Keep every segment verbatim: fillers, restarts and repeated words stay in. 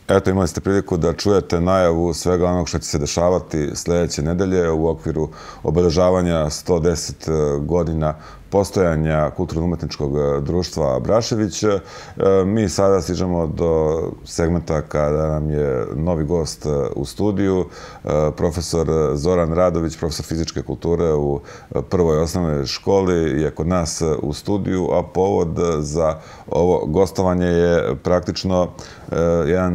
Eto, imali ste priliku da čujete najavu svega onog što će se dešavati sljedeće nedelje u okviru obeležavanja sto deset godina postojanja Kulturno-umetničkog društva Abrašević. Mi sada stižemo do segmenta kada nam je novi gost u studiju, profesor Zoran Radović, profesor fizičke kulture u prvoj osnovnoj školi, je kod nas u studiju, a povod za ovo gostovanje je praktično jedan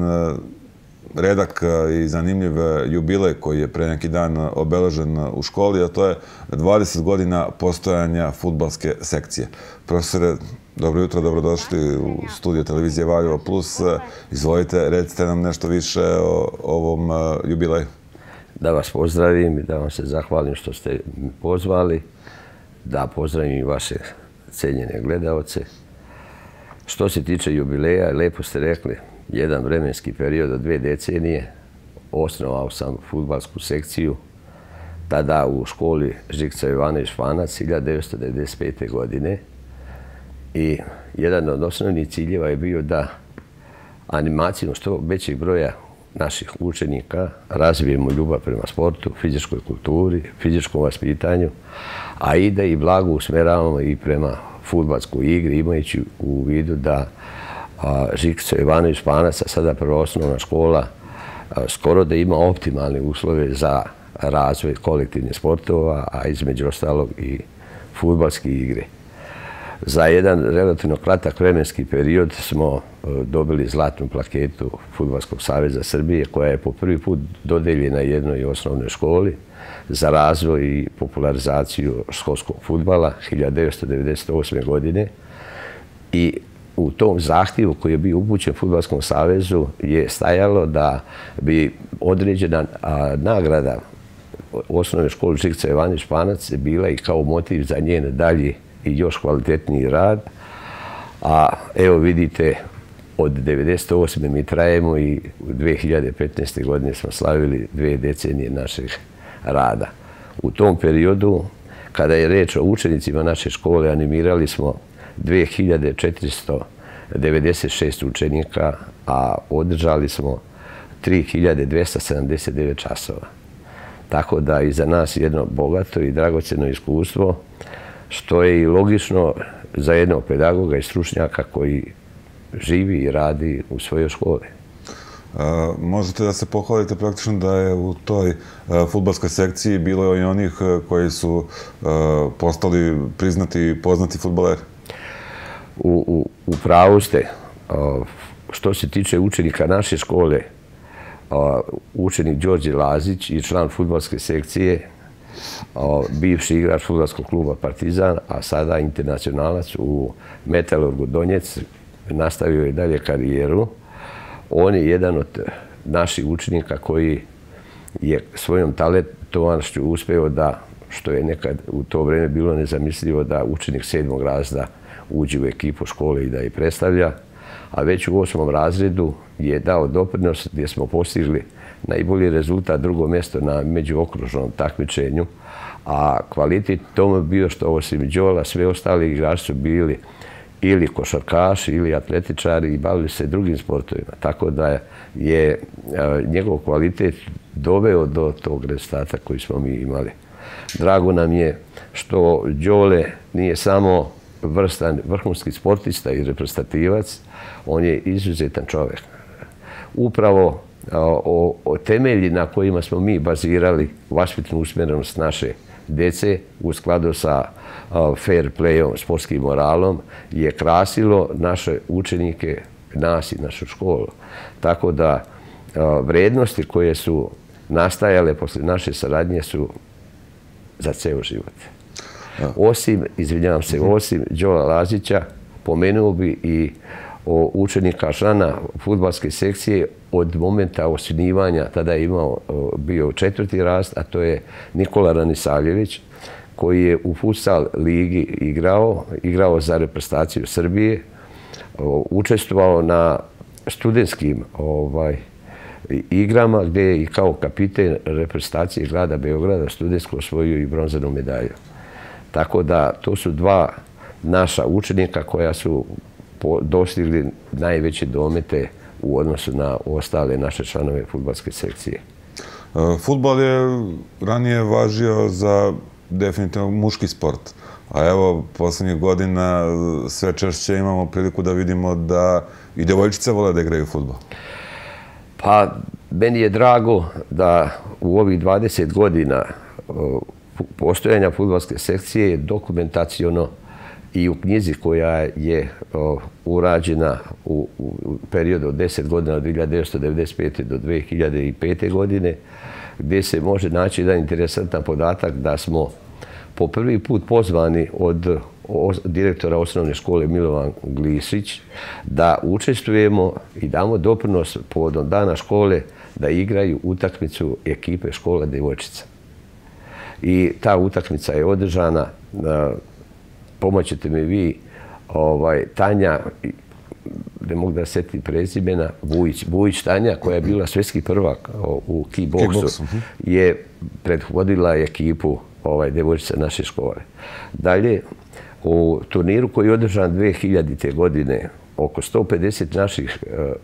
redak i zanimljiv jubilej koji je pre neki dan obeležen u školi, a to je dvadeset godina postojanja fudbalske sekcije. Profesore, dobro jutro, dobrodošli u studio televizije Valjevo Plus. Izvolite, recite nam nešto više o ovom jubileju. Da vas pozdravim i da vam se zahvalim što ste mi pozvali, da pozdravim i vaše cenjene gledaoce. Što se tiče jubileja, lepo ste rekli, jedan vremenski period od dve decenije, osnovao sam fudbalsku sekciju, tada u školi Žikca Jovanović Španac, hiljadu devetsto devedeset pete. godine. I jedan od osnovnih ciljeva je bio da animacijom što većeg broja naših učenika razvijemo ljubav prema sportu, fizičkoj kulturi, fizičkom vaspitanju, a i da i blago usmeravamo i prema fudbalskoj igri, imajući u vidu da Žikca Jovanović Španac, a sada prvoosnovna škola, skoro da ima optimalne uslove za razvoj kolektivnih sportova, a između ostalog i fudbalske igre. Za jedan relativno kratak vremenski period smo dobili zlatnu plaketu Fudbalskog saveza Srbije, koja je po prvi put dodeljena jednoj osnovnoj školi za razvoj i popularizaciju školskog fudbala hiljadu devetsto devedeset osme. godine. I u tom zahtjevu koji je bio upućen Fudbalskom savezu je stajalo da bi određena nagrada osnovne škole Žikca Jovanović Španac bila i kao motiv za njen dalji i još kvalitetniji rad. A evo vidite, od devedeset osme mi trajemo i u dve hiljade petnaeste. godine smo slavili dve decenije našeg rada. U tom periodu, kada je reč o učenicima naše škole, animirali smo dve hiljade četiristo devedeset šest učenika, a održali smo tri hiljade dvesta sedamdeset devet časova. Tako da i za nas jedno bogato i dragocjeno iskustvo, što je i logično za jednog pedagoga i stručnjaka koji živi i radi u svojoj školi. Možete da se pohvalite praktično da je u toj fudbalskoj sekciji bilo i onih koji su postali priznati i poznati fudbaleri? U pravu ste. Što se tiče učenika naše škole, učenik Đorđe Lazić i član fudbalske sekcije, bivši igrač fudbalskog kluba Partizan, a sada internacionalac u Metalurgu Donjec, nastavio je dalje karijeru. On je jedan od naših učenika koji je svojom talentovanošću uspeo da, što je nekad u to vreme bilo nezamislivo, da učenik sedmog razreda uđe u ekipu škole i da je predstavlja, a već u osmom razredu je dao doprinos gdje smo postigli najbolji rezultat, drugo mjesto na međuokružnom takmičenju, a kvalitet tome bio što osim Đola sve ostali igrači su bili ili košarkaši ili atletičari i bavili se drugim sportovima. Tako da je njegov kvalitet doveo do tog rezultata koji smo mi imali. Drago nam je što Đole nije samo vrstan vrhunski sportista i reprezentativac, on je izuzetan čovjek. Upravo o temelji na kojima smo mi bazirali vaspitnu usmjerenost naše djece u skladu sa fair playom, sportskim moralom, je krasilo naše učenike, nas i našu školu. Tako da vrednosti koje su nastajale posle naše saradnje su za ceo život. Osim, izvinjavam se, osim Đola Lazića, pomenuo bi i učenika člana fudbalske sekcije od momenta osnivanja, tada je imao bio četvrti rast, a to je Nikola Ranisavljević, koji je u futsal ligi igrao, igrao za reprezentaciju Srbije, učestvovao na studentskim igrama gdje je i kao kapiten reprezentacije grada Beograda studentsko osvojio i bronzanu medalju. Tako da to su dva naša učenika koja su dostigli najveće domete u odnosu na ostale naše članove fudbalske sekcije. Fudbal je ranije važio za definitivno muški sport, a evo poslednjih godina sve češće imamo priliku da vidimo da i devojčice vole da igraju fudbal. Pa, meni je drago da u ovih dvadeset godina postojanja fudbalske sekcije je dokumentaciono i u knjizi koja je urađena u periodu od deset godina od hiljadu devetsto devedeset pete do dve hiljade pete. godine, gdje se može naći jedan interesantan podatak da smo po prvi put pozvani od direktora osnovne škole Milovan Glisić da učestvujemo i damo doprinos povodom dana škole da igraju utakmicu ekipe škola devojčica. I ta utakmica je održana, pomoćete mi vi, Tanja, ne mogu da setim prezimena, Vujić Tanja, koja je bila svjetski prvak u kickboksu, je predvodila ekipu devojčica naše škole. Dalje, u turniru koji je održan dve hiljadite. godine, oko sto pedeset naših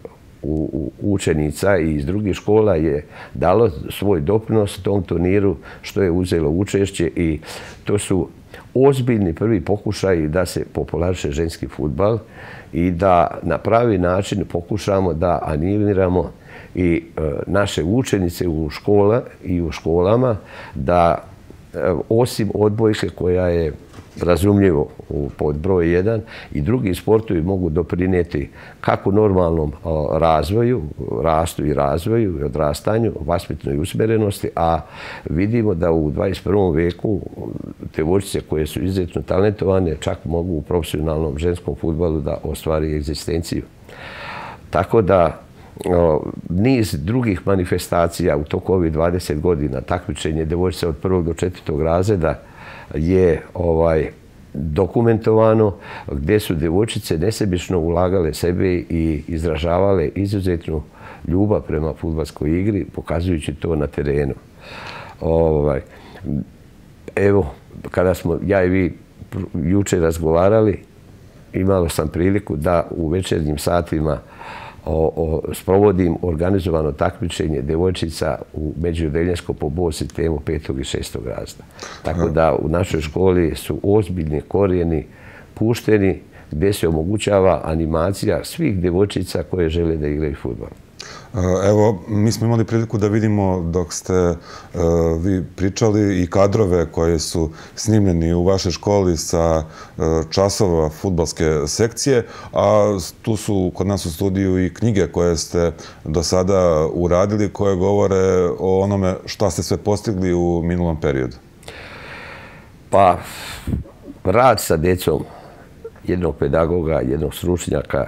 učenica iz drugih škola je dalo svoj doprinos tom turniru, što je uzelo učešće, i to su ozbiljni prvi pokušaj da se populariše ženski fudbal i da na pravi način pokušamo da animiramo i naše učenice u škola i u školama da osim odbojke koja je razumljivo pod broj jedan, i drugi sportovi mogu doprinijeti kako normalnom razvoju, rastu i razvoju i odrastanju, vaspitnoj usmjerenosti, a vidimo da u dvadeset prvom veku devojčice koje su izuzetno talentovane čak mogu u profesionalnom ženskom fudbalu da ostvari egzistenciju. Tako da niz drugih manifestacija u toku ovih dvadeset godina, takmičenje devojčica od prvog do četvrtog razreda je dokumentovano, gdje su devojčice nesebično ulagale sebe i izražavale izuzetnu ljubav prema fudbalskoj igri, pokazujući to na terenu. Evo, kada smo ja i vi juče razgovarali, imao sam priliku da u večernjim satima sprovodim organizovano takmičenje devojčica u međuodeljenjskom po B O sistemu petog i šestog razreda. Tako da u našoj školi su ozbiljni korijeni pušteni gdje se omogućava animacija svih devojčica koje žele da igraju fudbal. Evo, mi smo imali priliku da vidimo dok ste vi pričali i kadrove koje su snimljeni u vašoj školi sa časova fudbalske sekcije, a tu su kod nas u studiju i knjige koje ste do sada uradili, koje govore o onome šta ste sve postigli u minulom periodu. Pa, rad sa djecom jednog pedagoga, jednog stručnjaka,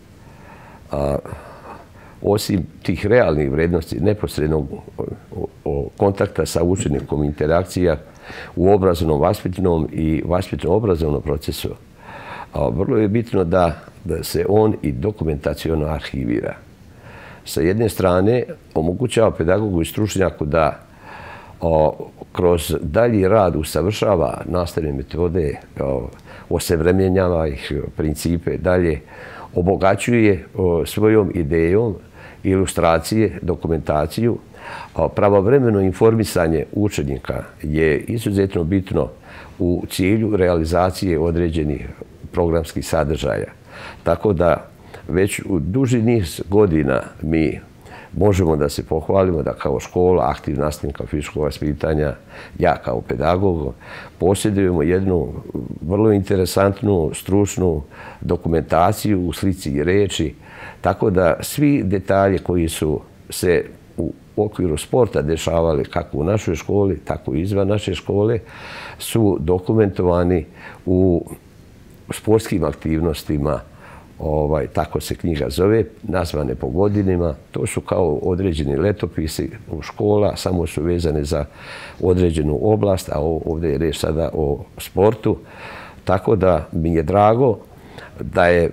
osim tih realnih vrednosti, neposrednog kontakta sa učenikom, interakcija u obrazovnom, vaspitnom i vaspitno-obrazovnom procesu, vrlo je bitno da se on i dokumentaciono arhivira. Sa jedne strane, omogućava pedagogu i stručnjaku da kroz dalji rad usavršava nastavne metode, osavremenjava ih principe, dalje obogaćuje svojom idejom ilustracije, dokumentaciju. Pravovremeno informisanje učenika je izuzetno bitno u cilju realizacije određenih programskih sadržaja. Tako da već u duži niz godina mi možemo da se pohvalimo da kao škola, aktivna nastavnika fizičkog vaspitanja, ja kao pedagog, posjedujemo jednu vrlo interesantnu, stručnu dokumentaciju u slici i reči, tako da svi detalji koji su se u okviru sporta dešavali kako u našoj školi, tako i izvan naše škole, su dokumentovani u sportskim aktivnostima, tako se knjiga zove, nazvane po godinima. To su kao određeni letopisi u škola, samo su vezane za određenu oblast, a ovdje je reč sada o sportu. Tako da mi je drago da je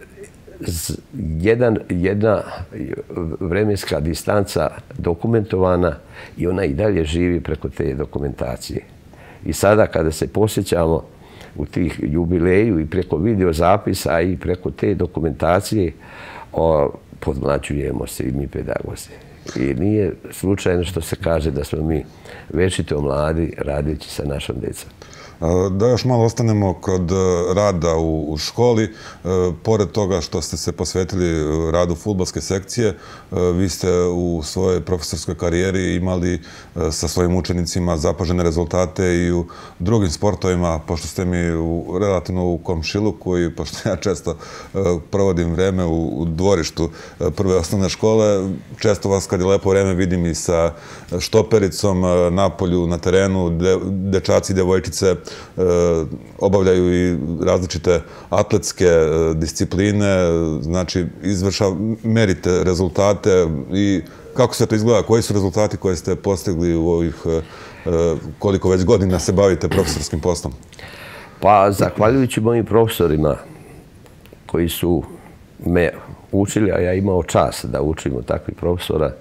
jedna vremenska distanca dokumentovana i ona i dalje živi preko te dokumentacije. I sada kada se posjećamo u tih jubileju i preko videozapisa i preko te dokumentacije, podmlađujemo se i mi pedagozi. I nije slučajno što se kaže da smo mi večito mladi radeći sa našom djecom. Da još malo ostanemo kod rada u školi. Pored toga što ste se posvetili radu fudbalske sekcije, vi ste u svojoj profesorskoj karijeri imali sa svojim učenicima zapažene rezultate i u drugim sportovima, pošto ste mi relativno u komšiluku i pošto ja često provodim vreme u dvorištu prve osnovne škole, često vas kad je lepo vreme vidim i sa štopericom napolju, na terenu, dečaci i devojčice obavljaju i različite atletske discipline, znači merite rezultate i kako se to izgleda, koji su rezultati koje ste postigli u ovih koliko već godina se bavite profesorskim poslom? Pa, zahvaljujući mojim profesorima koji su me učili, a ja imao čast da učim od takvih profesora,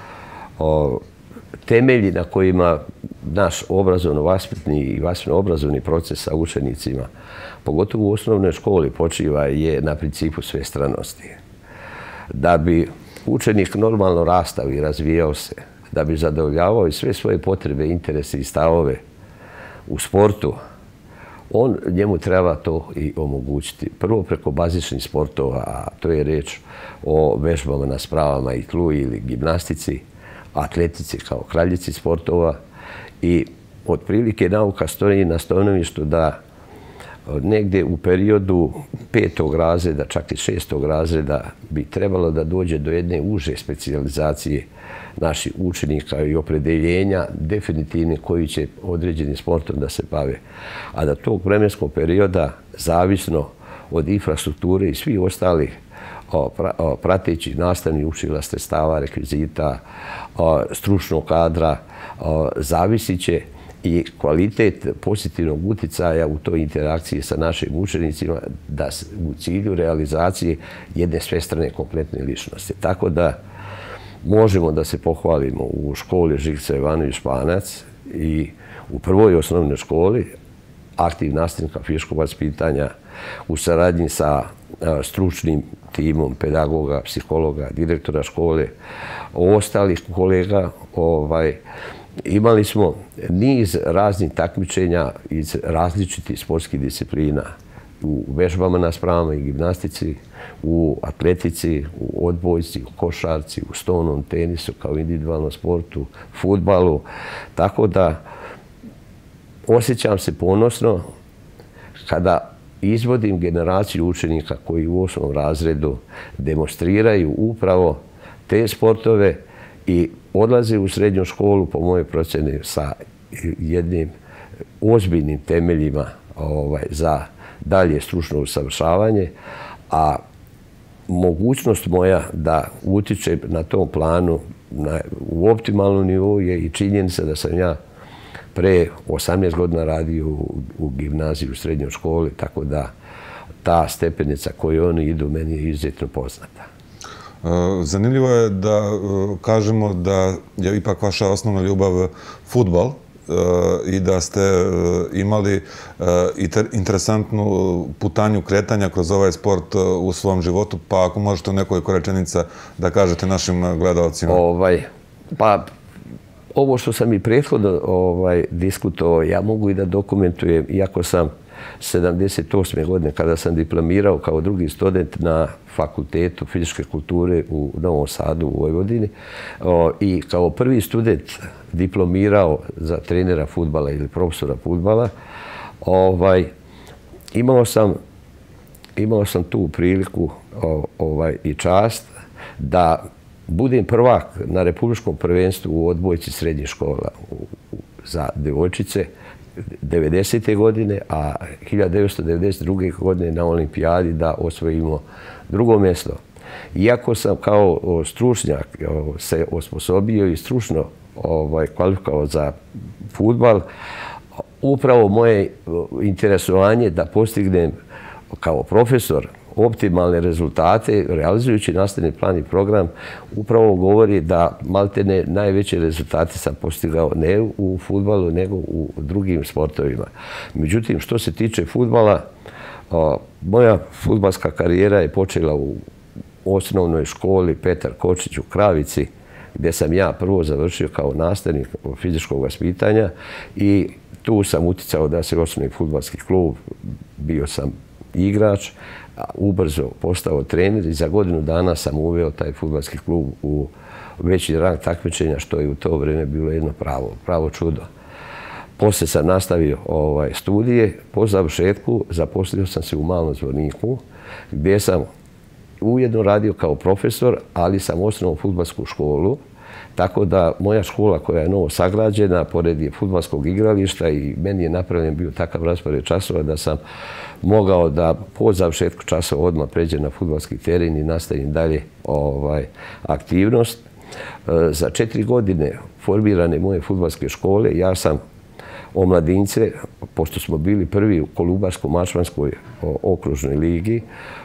temelji na kojima naš obrazovno-vaspitni i vaspitno-obrazovni proces sa učenicima, pogotovo u osnovnoj školi, počiva je na principu svestranosti. Da bi učenik normalno rastao i razvijao se, da bi zadovoljavao i sve svoje potrebe, interese i stavove u sportu, on njemu treba to i omogućiti. Prvo preko bazičnih sportova, a to je reč o vežbama na spravama i tlu ili gimnastici, atletici kao kraljici sportova i otprilike nauka stoji na stanovištu da negdje u periodu petog razreda, čak i šestog razreda bi trebalo da dođe do jedne uže specijalizacije naših učenika i opredeljenja definitivne koji će određenim sportom da se bave. A da tog vremenskog perioda, zavisno od infrastrukture i svih ostalih prateći nastavnih učila, sredstava, rekvizita, stručnog kadra, zavisit će i kvalitet pozitivnog uticaja u toj interakciji sa našim učenicima da u cilju realizacije jedne svestrane kompletne ličnosti. Tako da možemo da se pohvalimo u školi Živce Jovanović Španac i u prvoj osnovnoj školi aktiv nastavnika fizičkog vaspitanja u saradnji sa stručnim timom pedagoga, psihologa, direktora škole, ostalih kolega. Imali smo niz raznih takmičenja iz različitih sportskih disciplina u vežbama na spravama i gimnastici, u atletici, u odbojci, u košarci, u stonom tenisu kao individualnom sportu, fudbalu. Tako da osjećam se ponosno kada izvodim generaciju učenika koji u osmom razredu demonstriraju upravo te sportove i odlaze u srednju školu, po moje procjeni, sa jednim ozbiljnim temeljima za dalje stručno usavršavanje, a mogućnost moja da utičem na tom planu u optimalnom nivou je i činjenica da sam ja pre osamnaest godina radio u gimnaziji, u srednjoj školi, tako da ta stepenica koju oni idu meni je izuzetno poznata. Zanimljivo je da kažemo da je ipak vaša osnovna ljubav fudbal i da ste imali interesantnu putanju kretanja kroz ovaj sport u svom životu, pa ako možete u nekoliko rečenica da kažete našim gledalcima. Pa, ovo što sam i prethodno diskutovao, ja mogu i da dokumentujem, iako sam sedamdeset osme godine, kada sam diplomirao kao drugi student na Fakultetu fizičke kulture u Novom Sadu u Vojvodini i kao prvi student diplomirao za trenera fudbala ili profesora fudbala, imao sam tu priliku i čast da budem prvak na republičkom prvenstvu u odbojci srednjih škola za devojčice devedesete godine, a hiljadu devetsto devedeset druge. godine na olimpijadi da osvojimo drugo mjesto. Iako sam kao stručnjak se osposobio i stručno kvalifikovao za fudbal, upravo moje interesovanje da postignem kao profesor optimalne rezultate, realizujući nastavni plan i program, upravo govori da maltene najveće rezultate sam postigao ne u fudbalu, nego u drugim sportovima. Međutim, što se tiče fudbala, moja fudbalska karijera je počela u osnovnoj školi Petar Kočić u Kravici, gdje sam ja prvo završio kao nastavnik fizičkog vaspitanja i tu sam uticao da se osnuje fudbalski klub, bio sam igrač, ubrzo postao trener i za godinu dana sam uveo taj fudbalski klub u veći rang takmičenja, što je u to vrijeme bilo jedno pravo, pravo čudo. Poslije sam nastavio ovaj, studije, po završetku zaposlio sam se u Malom Zvorniku, gdje sam ujedno radio kao profesor, ali sam osnovao fudbalsku školu. Tako da moja škola koja je novo sagrađena, pored je fudbalskog igrališta i meni je napravljen bio takav raspored časova da sam mogao da po završetku časova odmah pređem na fudbalski teren i nastavim dalje ovaj, aktivnost. Za četiri godine formirane moje fudbalske škole, ja sam omladince, pošto smo bili prvi u Kolubarsko-Mačvanskoj okružnoj ligi,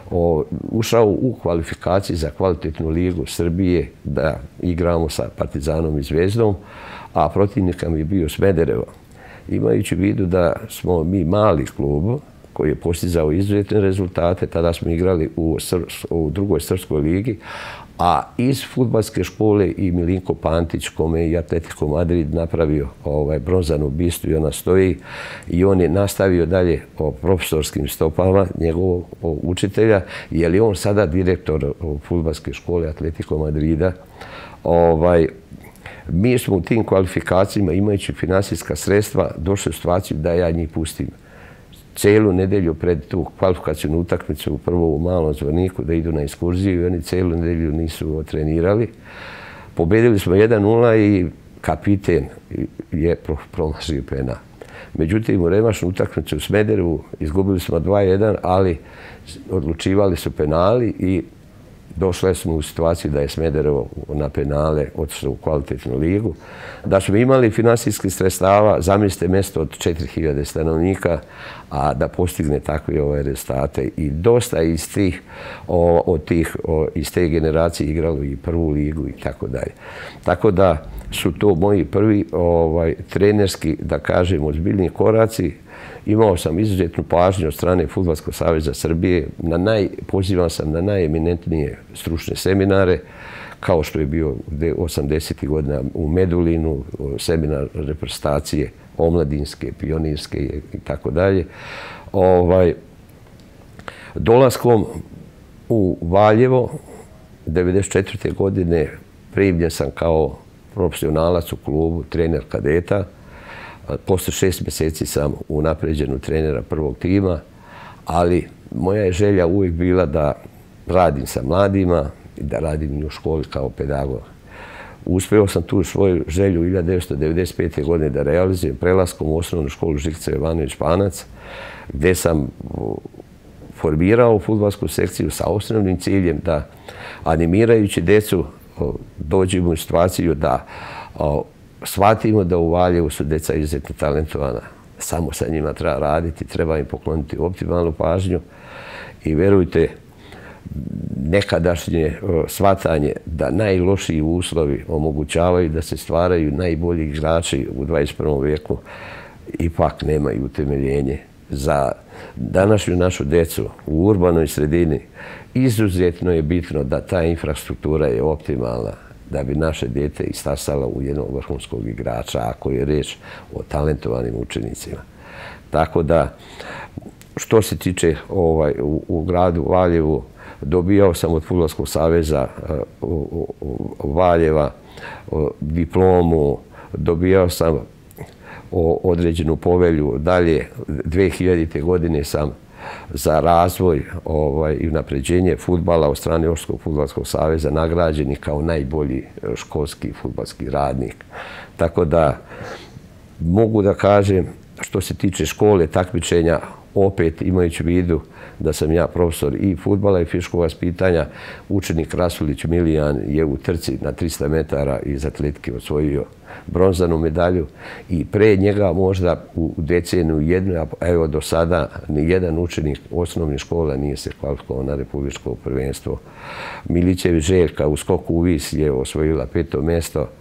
ušao u kvalifikaciji za kvalitetnu ligu Srbije da igramo sa Partizanom i Zvezdom, a protivnika mi je bio Smederevo. Imajući u vidu da smo mi mali klub koji je postizao izuzetne rezultate, tada smo igrali u, u drugoj srpskoj ligi, a iz fudbalske škole i Milinko Pantić, kome je i Atletico Madrid napravio ovaj, bronzanu bistu i ona stoji, i on je nastavio dalje o profesorskim stopama njegovog učitelja, jer je on sada direktor fudbalske škole Atletico Madrida. Ovaj, mi smo u tim kvalifikacijama, imajući finansijska sredstva, došli u situaciju da ja njih pustim celu nedelju pred tu kvalifikacijnu utakmicu prvo u Malom Zvorniku da idu na ekskurziju i oni celu nedelju nisu trenirali. Pobedili smo jedan nula i kapiten je promašio penal. Međutim, u revanšnu utakmicu u Smederevu izgubili smo dva jedan, ali odlučivali su penali i došli smo u situaciju da je Smederevo na penale otišlo u kvalitetnu ligu. Da smo imali finansijskih sredstava, zamislite mjesto od četiri hiljade stanovnika, a da postigne takve ove rezultate. I dosta iz, tih, o, od tih, o, iz te generacije igralo i prvu ligu i tako dalje. Tako da su to moji prvi ovaj, trenerski, da kažem, ozbiljni koraci. Imao sam izuzetnu pažnju od strane Fudbalskog saveza Srbije. Na naj, pozivam sam na najeminentnije stručne seminare, kao što je bio osamdesetih godina u Medulinu, seminar reprezentacije omladinske, pionirske i tako dalje. Ovaj, dolaskom u Valjevo devedeset četvrte godine primljen sam kao profesionalac u klubu, trener kadeta. Posle šest mjeseci sam unapređen u trenera prvog tima, ali moja je želja uvijek bila da radim sa mladima i da radim i u školi kao pedagog. Uspeo sam tu svoju želju hiljadu devetsto devedeset pete. godine da realizujem prelaskom u osnovnu školu Živković Jovanović Panac, gdje sam formirao fudbalsku sekciju sa osnovnim ciljem da, animirajući djecu, dođemo u situaciju da shvatimo da u Valjevu su djeca izuzetno talentovana. Samo sa njima treba raditi, treba im pokloniti optimalnu pažnju i verujte, nekadašnje shvatanje da najlošiji uslovi omogućavaju da se stvaraju najbolji igrači u dvadeset prvom vijeku ipak nemaju utemeljenje. Za današnju našu djecu u urbanoj sredini izuzetno je bitno da ta infrastruktura je optimalna, da bi naše dijete istasalo u jednog vrhunskog igrača, ako je reč o talentovanim učenicima. Tako da, što se tiče ovaj, u, u gradu Valjevu, dobijao sam od Fudbalskog saveza uh, Valjeva uh, diplomu, dobijao sam o, određenu povelju. Dalje, dve hiljadite. godine sam za razvoj ovaj, i unapređenje fudbala od strane Oštrskog fudbalskog saveza nagrađeni kao najbolji školski fudbalski radnik. Tako da mogu da kažem, što se tiče škole, takmičenja, opet imajući u vidu da sam ja profesor i fudbala i fizičkog vaspitanja, učenik Rasulić Milijan je u trci na trista metara iz atletike osvojio bronzanu medalju i pre njega možda u deceniju jednu, a evo do sada ni jedan učenik osnovne škola nije se kvalifikovao na republičko prvenstvo. Milićević Željka u skoku u vis je osvojila peto mjesto.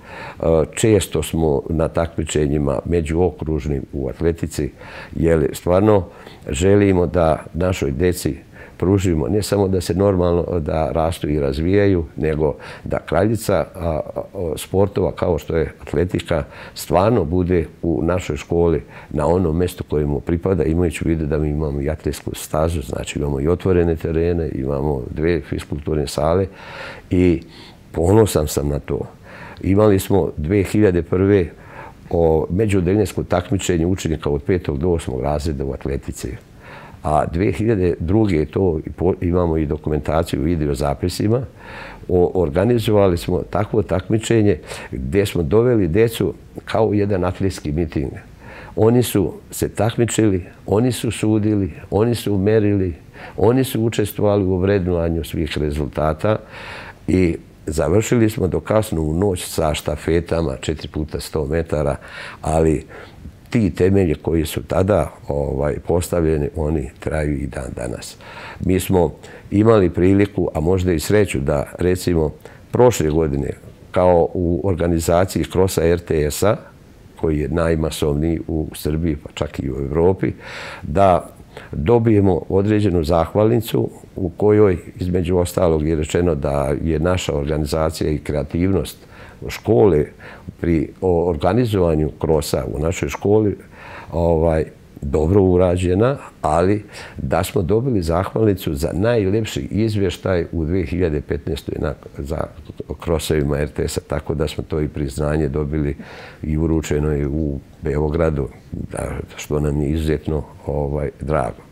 Često smo na takmičenjima međuokružnim u atletici, jer stvarno želimo da našoj djeci pružimo ne samo da se normalno da rastu i razvijaju, nego da kraljica sportova kao što je atletika stvarno bude u našoj školi na onom mjestu koje mu pripada, imajući u vidu da mi imamo i atletsku stazu, znači imamo i otvorene terene, imamo dve fiskulturne sale i ponosan sam na to. Imali smo dve hiljade prve međuodeljensko takmičenje učenika od petog do osmog razreda u atletici. A dve hiljade druge to imamo i dokumentaciju u videozapisima. Organizovali smo takvo takmičenje gdje smo doveli djecu kao jedan atletski miting. Oni su se takmičili, oni su sudili, oni su merili, oni su učestvovali u vrednovanju svih rezultata i završili smo do kasno u noć sa štafetama četiri puta sto metara, ali ti temelji koji su tada postavljeni, oni traju i dan danas. Mi smo imali priliku, a možda i sreću da recimo prošle godine kao u organizaciji Krosa er te es-a, koji je najmasovniji u Srbiji, pa čak i u Evropi, da dobijemo određenu zahvalnicu u kojoj, između ostalog, je rečeno da je naša organizacija i kreativnost škole pri organizovanju krosa u našoj školi dobro urađena, ali da smo dobili zahvalnicu za najlepši izvještaj u dve hiljade petnaestoj za krosevima er te es-a, tako da smo to i priznanje dobili i uručeno je u Beogradu, što nam je izuzetno drago.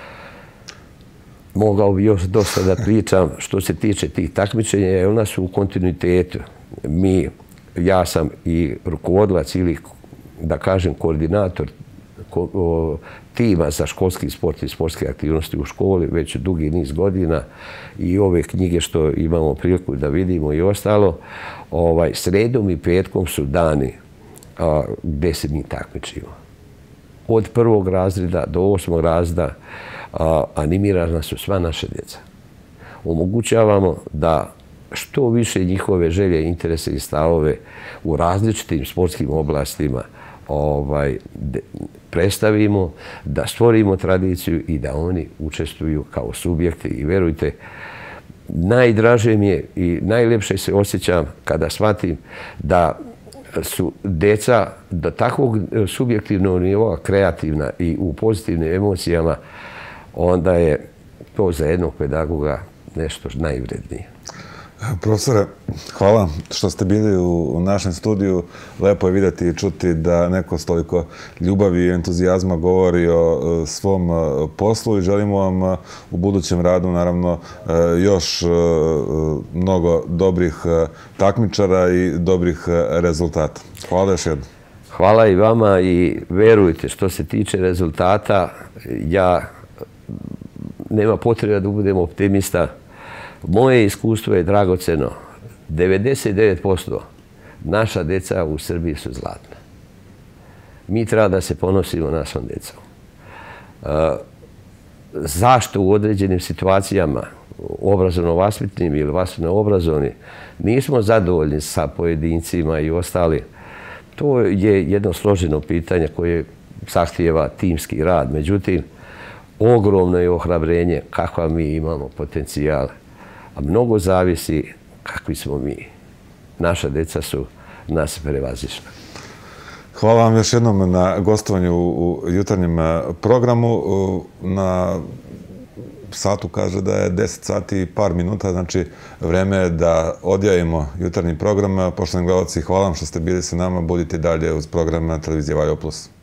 Mogao bi još dosta da pričam što se tiče tih takmičenja, jer ona su u kontinuitetu. Mi, ja sam i rukovodilac ili, da kažem, koordinator tima za školski sport i sportske aktivnosti u školi već dugi niz godina i ove knjige što imamo priliku da vidimo i ostalo, sredom i petkom su dani gdje se mi takmičimo. Od prvog razreda do osmog razreda animirana su sva naša djeca. Omogućavamo da što više njihove želje, interese i stavove u različitim sportskim oblastima predstavimo, da stvorimo tradiciju i da oni učestvuju kao subjekti. I verujte, najdraže mi je i najlepše se osjećam kada shvatim da su djeca do takvog subjektivnog nivoa kreativna i u pozitivnim emocijama, onda je to za jednog pedagoga nešto najvrednije. Profesore, hvala što ste bili u našem studiju. Lepo je vidjeti i čuti da neko s toliko ljubavi i entuzijazma govori o svom poslu i želimo vam u budućem radu naravno još mnogo dobrih takmičara i dobrih rezultata. Hvala još jednom. Hvala i vama i verujte, što se tiče rezultata, ja nema potrebe da budem optimista. Moje iskustvo je dragoceno. devedeset devet posto naša djeca u Srbiji su zlatna. Mi treba da se ponosimo našom djecom. Zašto u određenim situacijama, obrazovno-vaspitnim ili vaspitno-obrazovni, nismo zadovoljni sa pojedincima i ostali? To je jedno složeno pitanje koje zahtijeva timski rad. Međutim, ogromno je ohrabrenje kakva mi imamo potencijal. A mnogo zavisi kakvi smo mi. Naša djeca su nas prevazišla. Hvala vam još jednom na gostovanju u jutarnjem programu. Na satu kaže da je deset sati i par minuta, znači vreme je da odjavimo jutarnji program. Poštovani gledalci, hvala vam što ste bili sa nama. Budite dalje uz program Televizije Valjevo plus.